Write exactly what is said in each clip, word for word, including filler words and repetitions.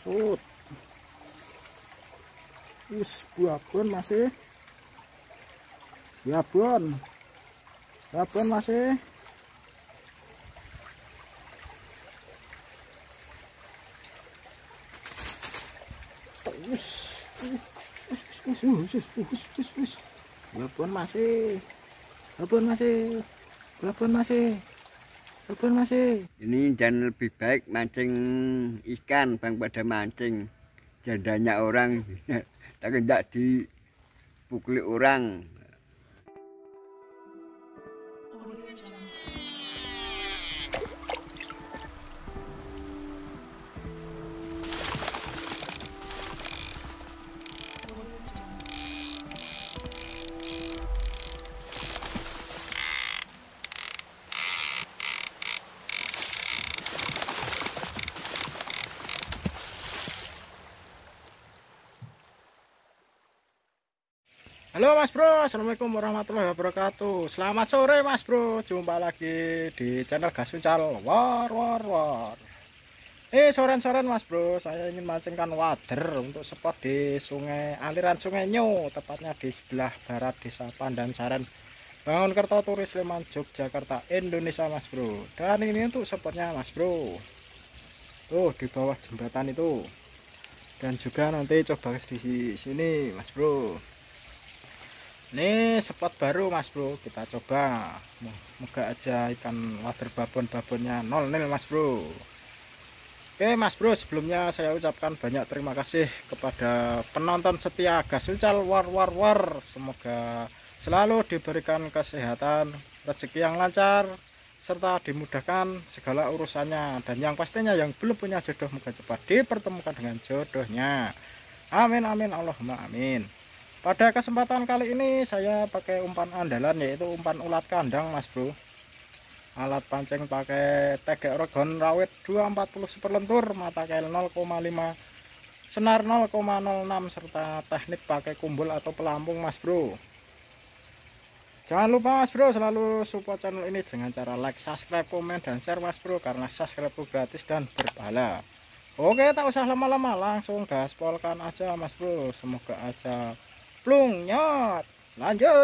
Sut. Wis babon masih. Babon. Babon masih. Wis. Wis wis wis wis wis. Babon masih. Babon masih. Babon masih. Babon masih. Ini jangan lebih baik mancing ikan bang pada mancing. Jandanya orang tak hendak dipukuli orang. Halo Mas Bro, assalamualaikum warahmatullahi wabarakatuh. Selamat sore Mas Bro, jumpa lagi di channel Gas Uncal War War War. Eh soren-soren Mas Bro, saya ingin mancingkan wader untuk spot di sungai aliran Sungai Nyo, tepatnya di sebelah barat Desa Pandansaren, Bangunkerto Turi Sleman, Yogyakarta, Indonesia Mas Bro. Dan ini untuk spotnya Mas Bro, tuh di bawah jembatan itu. Dan juga nanti coba di sini Mas Bro. Ini spot baru Mas Bro, kita coba. Moga aja ikan wader babon-babonnya nol nil Mas Bro. Oke Mas Bro, sebelumnya saya ucapkan banyak terima kasih kepada penonton setia Gas Uncal War War War. Semoga selalu diberikan kesehatan, rezeki yang lancar, serta dimudahkan segala urusannya. Dan yang pastinya yang belum punya jodoh moga cepat dipertemukan dengan jodohnya. Amin amin Allahumma amin. Pada kesempatan kali ini saya pakai umpan andalan, yaitu umpan ulat kandang Mas Bro. Alat pancing pakai tegak Oregon rawit dua empat puluh super lentur, mata kail nol koma lima, senar nol koma nol enam, serta teknik pakai kumbul atau pelampung Mas Bro. Jangan lupa Mas Bro selalu support channel ini dengan cara like, subscribe, komen, dan share Mas Bro, karena subscribe itu gratis dan berpahala. Oke, tak usah lama-lama, langsung gaspolkan aja Mas Bro. Semoga aja plung nyot. Lanjut.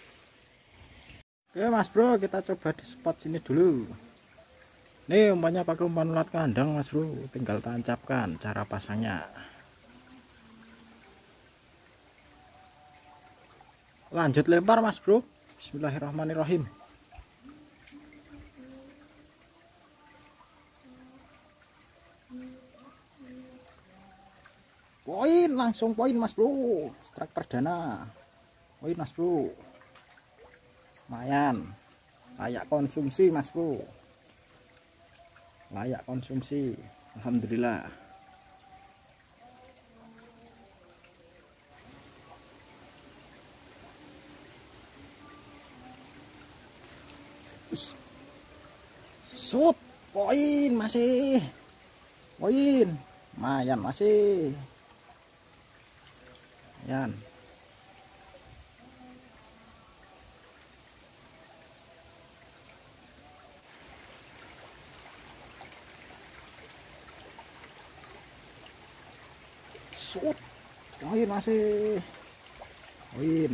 Oke Mas Bro, kita coba di spot sini dulu. Nih umpannya pakai umpan ulat kandang Mas Bro, tinggal tancapkan cara pasangnya. Lanjut lempar Mas Bro. Bismillahirrahmanirrahim. Poin, langsung poin Mas Bro. Strike perdana. Poin Mas Bro. Lumayan. Layak konsumsi Mas Bro. Layak konsumsi. Alhamdulillah. Shoot, poin masih. Poin. Lumayan masih. Yan. Shoot, poin masih. Poin.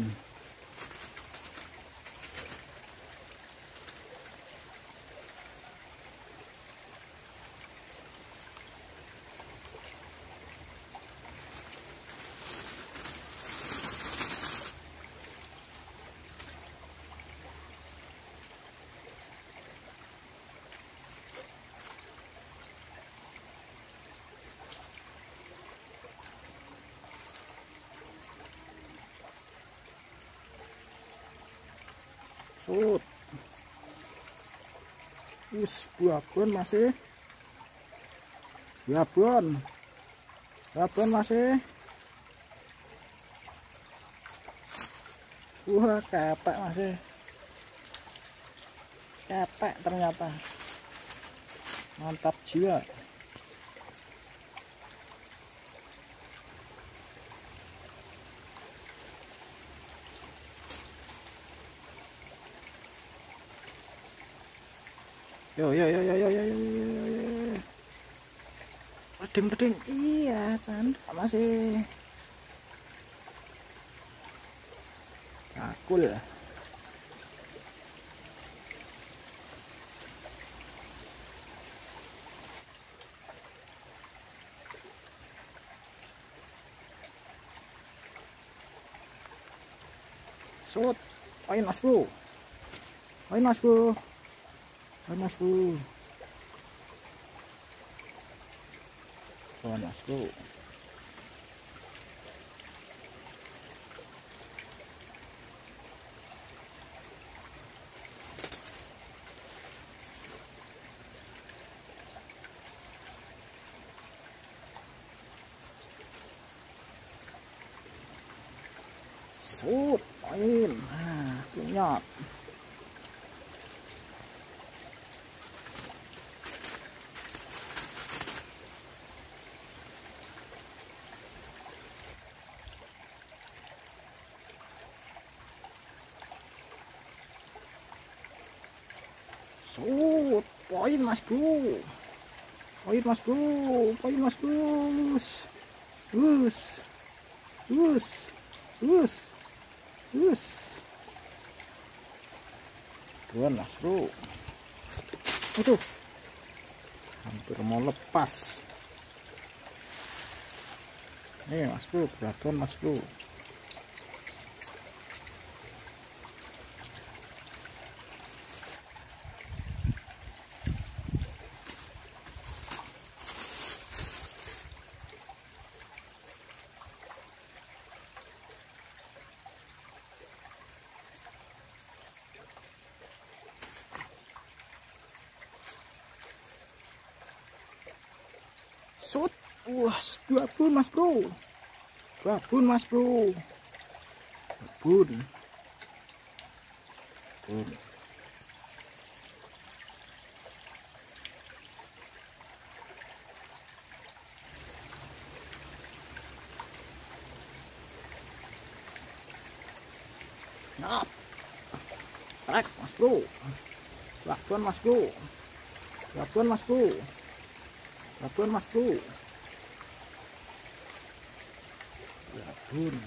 Shoot. Us, babon masih. Babon. Babon masih. Wah, kepek masih. Kepek ternyata. Mantap jiwa. Yo yo yo yo yo yo yo yo yo. Beding beding. Iya, Chan. Masih cakul. Sud, poin mas bro, poin mas bro, poin mas bro, poin mas bro. Sud, poin, nah punya. Sud, poin mas bro, poin mas bro, poin mas bro, us, us, us, us, tuan mas bro, aduh, hampir mau lepas. Nih mas bro, beratuan mas bro. Sud, wah, dua bun mas bro, dua bun mas bro, bun, bun. Nah, tarik mas bro, dua bun mas bro, dua bun mas bro. Rabun mas bro, rabun.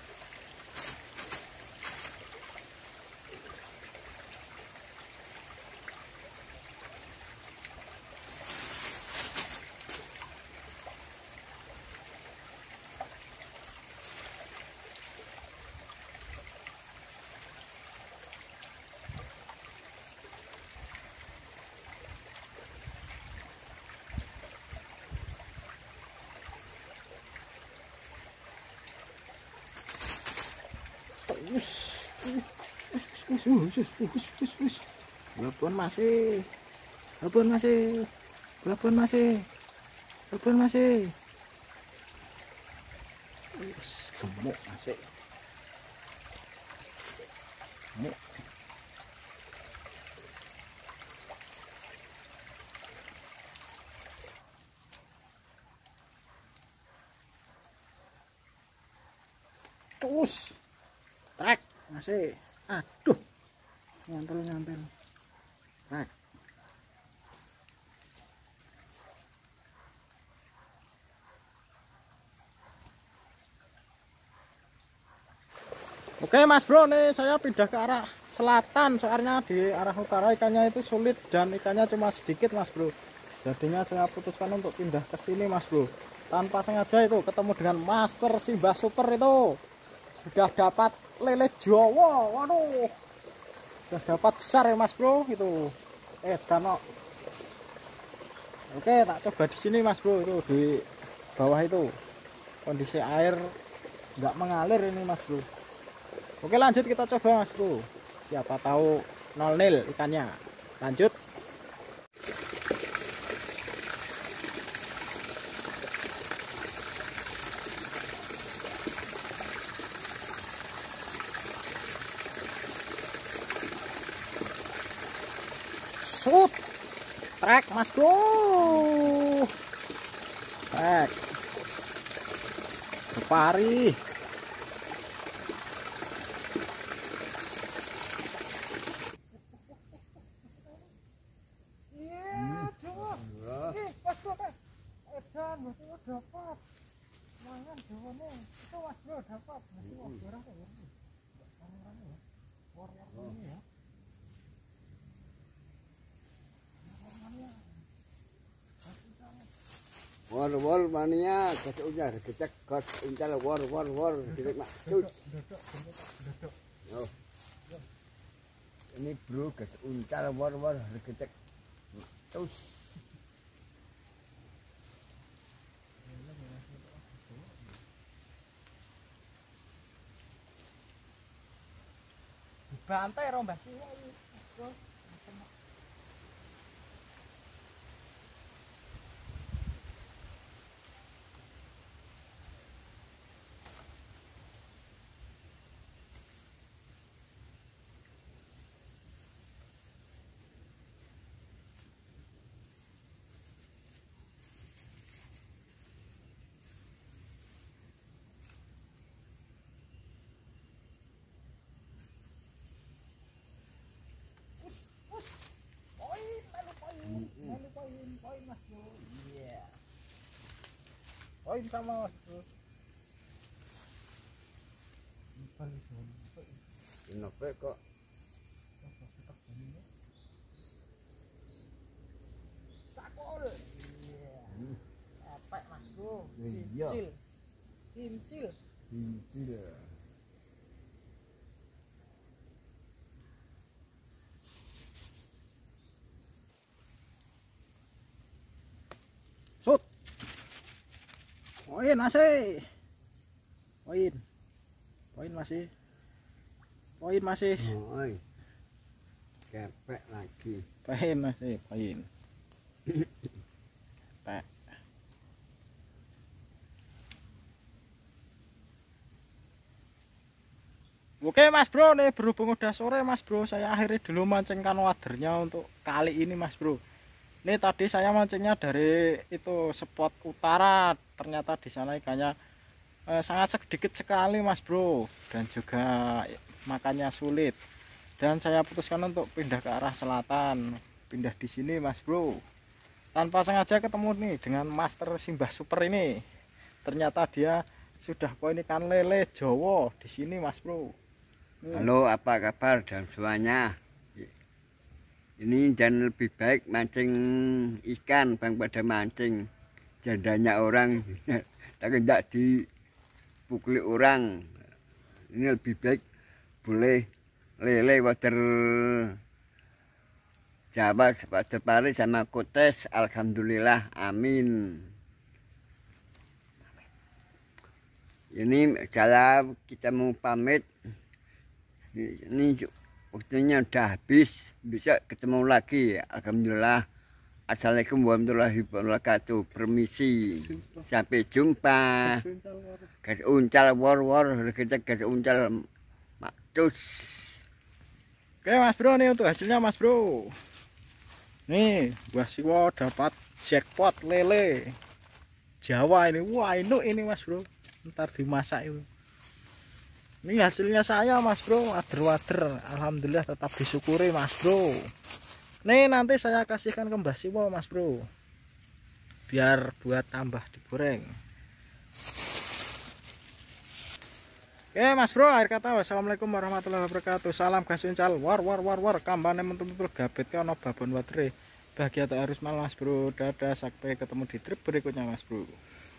Us, us, us, us, us, us, us. Rabun masih, rabun masih, rabun masih, rabun masih. Us, gemuk masih, gemuk. Terus. Trek masih, aduh, nyantel nyantel, trek. Oke mas bro, nih saya pindah ke arah selatan, soalnya di arah utara ikannya itu sulit dan ikannya cuma sedikit mas bro. Jadinya saya putuskan untuk pindah ke sini mas bro. Tanpa sengaja itu ketemu dengan Master Simbah Super itu. Sudah dapat lele Jawa, waduh, sudah dapat besar ya mas bro itu. Eh danok. Oke, tak coba di sini mas bro, itu di bawah itu kondisi air nggak mengalir ini mas bro. Oke lanjut kita coba mas bro, siapa tahu nol nil ikannya. Lanjut. Shoot, trek mas bro, trek kepari. mania gas uncal gecek gas uncal war war war direk mak cus. Oh. Ini bro gas uncal war war gecek cus. Bantai rombak kiwa iki. Poin mas bro, iya. Poin sama mas bro. Kenapa kok? Cakol. Iya. Epek mas bro. Iya. Kincil. Kincil. Kincil. Sut. Poin masih. Poin. Poin masih. Poin masih. Oi. Kepek lagi. Poin masih, poin. Pak. Oke mas bro, nih berhubung udah sore mas bro, saya akhiri dulu mancingkan wadernya untuk kali ini mas bro. Ini tadi saya mancingnya dari itu spot utara, ternyata di sana ikannya eh, sangat sedikit sekali mas bro, dan juga makannya sulit. Dan saya putuskan untuk pindah ke arah selatan, pindah di sini mas bro. Tanpa sengaja ketemu nih dengan Master Simbah Super ini. Ternyata dia sudah poin ikan lele Jawa di sini mas bro. Halo, apa kabar dan semuanya? Ini jangan lebih baik mancing ikan bang pada mancing jandanya orang tak tidak dipukuli orang. Ini lebih baik boleh lele water Jawa pada Paris sama Kotes. Alhamdulillah, amin. Ini saya kita mau pamit. Ini waktunya udah habis, bisa ketemu lagi. Alhamdulillah. Assalamualaikum warahmatullahi wabarakatuh. Permisi, sampai jumpa. Gas uncal war war, kita gas uncal makcus. Oke mas bro, nih untuk hasilnya mas bro. Nih Mbah Siwo dapat jackpot lele Jawa ini. Wah ini ini mas bro, ntar dimasak itu. Ini hasilnya saya mas bro, wader-wader. Alhamdulillah tetap disyukuri mas bro. Nih nanti saya kasihkan ke Mbah Siwo mas bro, biar buat tambah digoreng. Oke mas bro, akhir kata wassalamualaikum warahmatullahi wabarakatuh. Salam gas uncal war war war war. Kambane mentul-mentul gabet ke ono babon watere. Bahagia tak harus malam mas bro. Dadah, sampai ketemu di trip berikutnya mas bro.